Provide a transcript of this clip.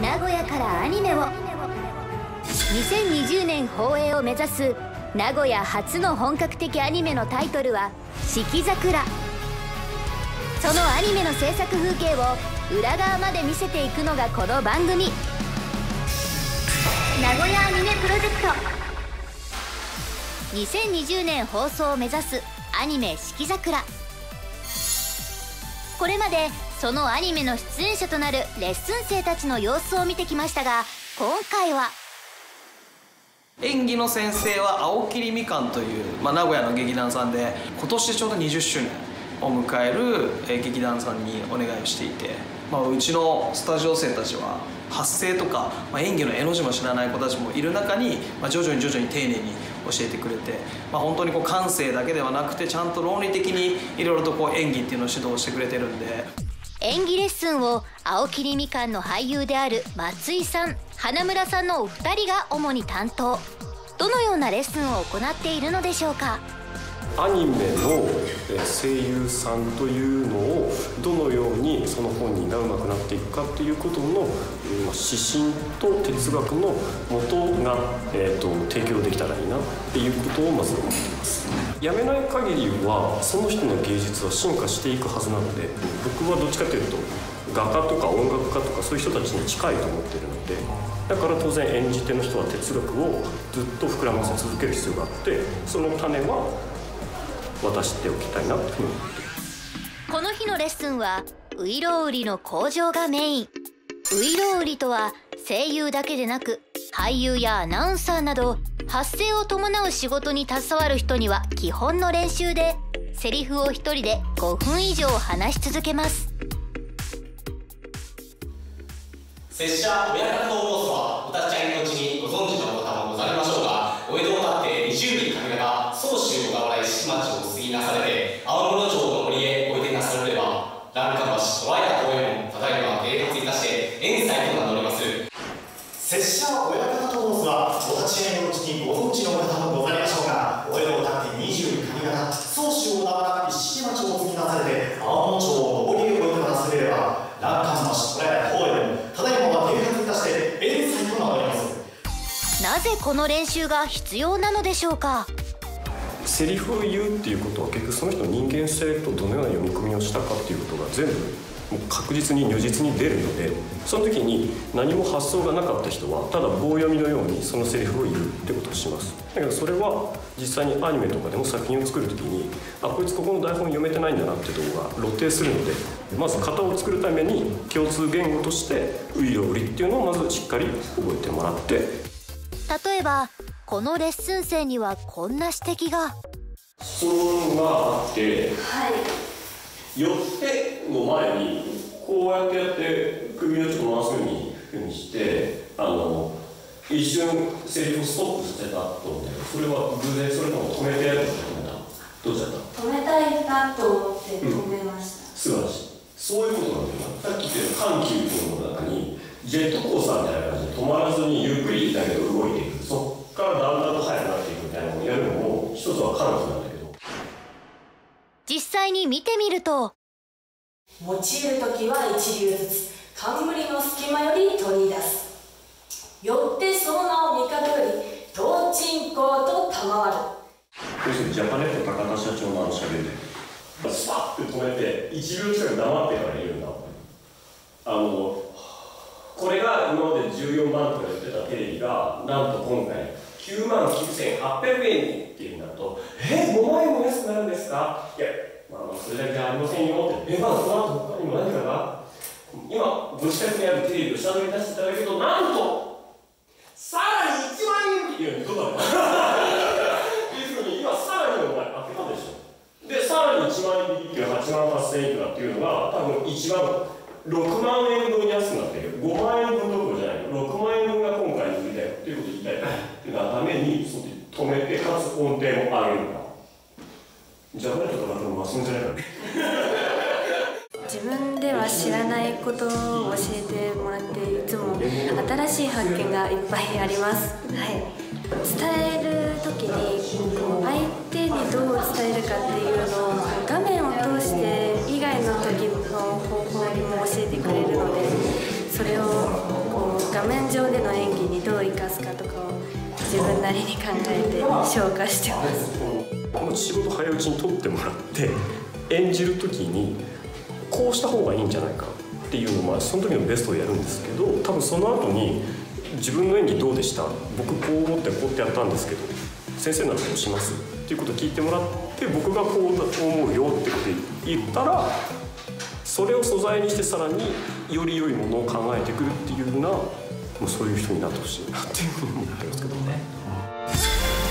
名古屋からアニメを。2020年放映を目指す名古屋初の本格的アニメのタイトルは「四季桜」。そのアニメの制作風景を裏側まで見せていくのがこの番組、名古屋アニメプロジェクト。2020年放送を目指すアニメ「四季桜」。これまでそのアニメの出演者となるレッスン生たちの様子を見てきましたが、今回は演技の先生は青桐みかんという、名古屋の劇団さんで今年ちょうど20周年を迎える劇団さんにお願いをしていて、うちのスタジオ生たちは発声とか、演技の絵の字も知らない子たちもいる中に、徐々に丁寧に教えてくれて、本当に感性だけではなくてちゃんと論理的にいろいろと演技っていうのを指導してくれてるんで。 演技レッスンを青桐みかんの俳優である松井さん、花村さんのお二人が主に担当。どのようなレッスンを行っているのでしょうか。 アニメの声優さんというのをどのようにその本人が上手くなっていくかっていうことの指針と哲学のもとが、提供できたらいいなっていうことをまず思っています。やめない限りはその人の芸術は進化していくはずなので、僕はどっちかというと画家とか音楽家とかそういう人たちに近いと思っているので、だから当然演じ手の人は哲学をずっと膨らませ続ける必要があって、その種は渡しておきたいなというふうに思っています。 この日のレッスンはういろうりの向上がメイン。ういろうりとは声優だけでなく俳優やアナウンサーなど発声を伴う仕事に携わる人には基本の練習で、セリフを一人で5分以上話し続けます。 拙者親方と申すはお立ち会いのうちにご存知の方もございましょうが、お江戸を立って20里上方宗州小田原石町を過ぎなされて青室町の森へおいでなされれば、欄干橋トライア東右衛門ただいま啓発いたして遠斎と名乗ります。 拙者親方と申すはお立ち会いのうちにご存知の方もございましょうが、お江戸を立って20里上方宗州小田原石町を過ぎなされて青室町の森へおいでなされれば、欄干橋トライア東右衛門ただいま啓発いたして遠斎と名乗ります。 なぜこの練習が必要なのでしょうか。 セリフを言うっていうことは結局その人の人間性とどのような読み込みをしたかっていうことが全部確実に如実に出るので、その時に何も発想がなかった人はただ棒読みのようにそのセリフを言うってことをします。だけどそれは実際にアニメとかでも作品を作る時に、こいつここの台本読めてないんだなってところが露呈するので、まず型を作るために共通言語としてういろうりっていうのをまずしっかり覚えてもらって、 例えばこのレッスン生にはこんな指摘が。 質問があって、よっての前にこうやって首をちょっと回すようにして一瞬セリフをストップさせたと思って、それは偶然、それとも止めてやるのか止めた、どうしちゃった？ 止めたいなと思って止めました。 素晴らしい。そういうことなんだよな。さっき言った緩急っていうのの中にジェットコースターみたいな感じで止まらずにゆっくりだけど動いていく、そっからだんだんと速くなっていくみたいなのをやるのも一つは緩急なんだけど、 実際に見てみると、 用いる時は一流ずつ冠の隙間より取り出す。よってその名を味方より同鎮公と賜る。 要するにジャパネット高田社長のしゃべりでスパッて止めて1秒近く黙ってから言うんだ。これが今まで14万とか言ってたテレビがなんと今回99,800円っていうんだと、5万円も安くなるんですか？いや、それだけじゃありませんよって。その後他にも何かが今ご自宅にあるテレビを下取り出していただけると、なんとさらに1万円っていうのにどうだろうっていうふうに今さらにお前開けたでしょ。でさらに1万円引きっていう8万8,000円いくらっていうのが多分1万6万円分安くなってる。5万円分どころじゃないの、6万円分が今回の売りだよっていうことを言いたいっていうために止めてかつ音程も上げるんだ。じゃあ誰とかのマシンじゃないから自分では知らないことを教えてもらって、いつも新しい発見がいっぱいあります。伝える時に相手にどう伝えるかっていうのを画面を通して以外の時の方法にも教えてくれるので、それを画面上での演技にどう生かすかとかを自分なりに考えて消化してます。 もう仕事早いうちに取ってもらって演じる時にこうした方がいいんじゃないかっていうのをその時のベストをやるんですけど、多分その後に自分の演技どうでした、僕こう思ってこうやってやったんですけど先生ならどうしますっていうことを聞いてもらって、僕がこう思うよってことを言ったら、それを素材にしてさらにより良いものを考えてくるっていうような、もうそういう人になってほしいなっていうふうに思ってますけどね。